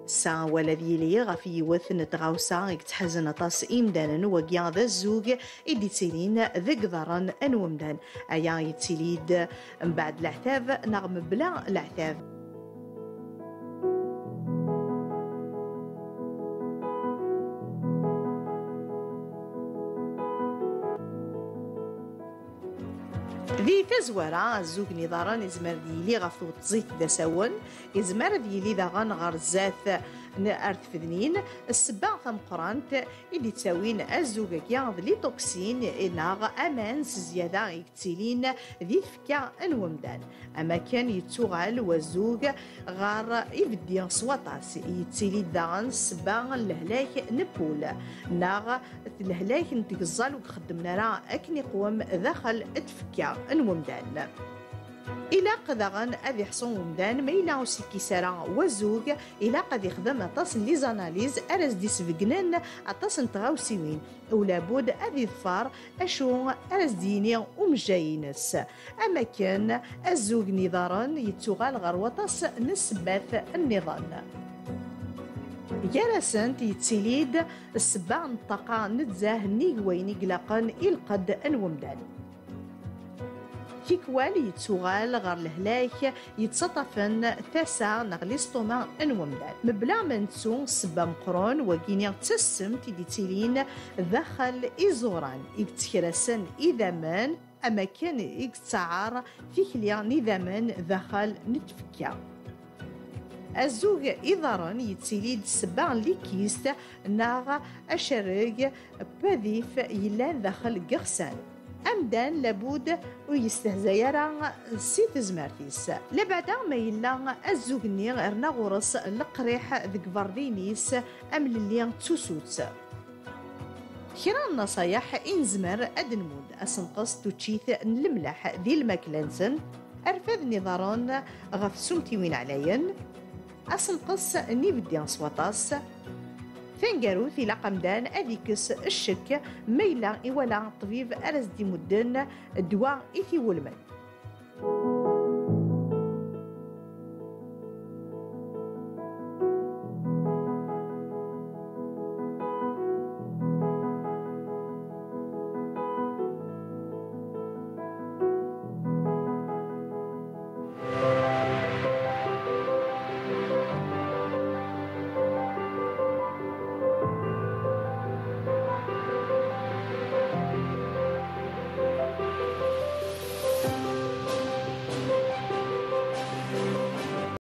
سا والذي لي غفي يوثن تغاوسا يتحزن طاس إمدانا وقيا ذا الزوج إدي تسيلين ذق ضرن أنومدان أيا يتسيليد من بعد العتاب نغم بلا العتاب. ذي تزورا الزوج نظارا يزمر ديلي غفو تزيت دا ساون يزمر ديلي داغن غرزات نأرث فذنين السبع ثمقرانت اللي تساوين الزوج كياض لي توكسين إناغ أمان زيادة يكتسيلين ذي فكا انومدان أما كان يتوغال والزوج غار يبدي صواتاس يتسيلي داغن السبع الهلاك نبول ناغ الهلاك نتقزال وخدمنا راه أكني قوم داخل اتفكا انومدان إلا قدغن أذي حصون ومدان ما إلا وسيكي سارا والزوج إلا قد يخدم أطاس لي زاناليز أرز دي سفقنان أطاس نتغاوسيوين ولا بود أذي ظفار أشو أرز ديني ومجاينس أما كان الزوج نظارا يتوغال غروطاس نسبات النظام جالسنت يتسيليد السبع نطاقا نتزاه نيقوين يقلقن إلقد أنومدان كيكوال يتسوغال غار الهلاك يتسطفن ثاسا نغليستوما انومدان مبلا من تسو سبا مقرون وكينيا تسم تيديتيلين داخل إزوران يكتكرسن إذا من أما كان يكتعار في كليا نظاما داخل نتفكا الزوج إضارا يتسيليد سبع ليكيست ناغ أشرق بذيف يلا داخل قغسان أمدان لابد ويستهزيرا سيت زمارتيس لبعدا ما يلا الزوجني غيرنا غورس القريح ذك فاردينيس أم للي تسوسوت كرا النصايح إنزمر أدنمود أسنقص توتشيث الملح ذي الماكلانسن أرفذ نظارون غف سمتي وين عليا أسنقص نيفدي صواتاس ثنقاروث إلى قمدان أذيكس الشك ميلا إولا طبيب أرز دي مدن الدواء إثي والمن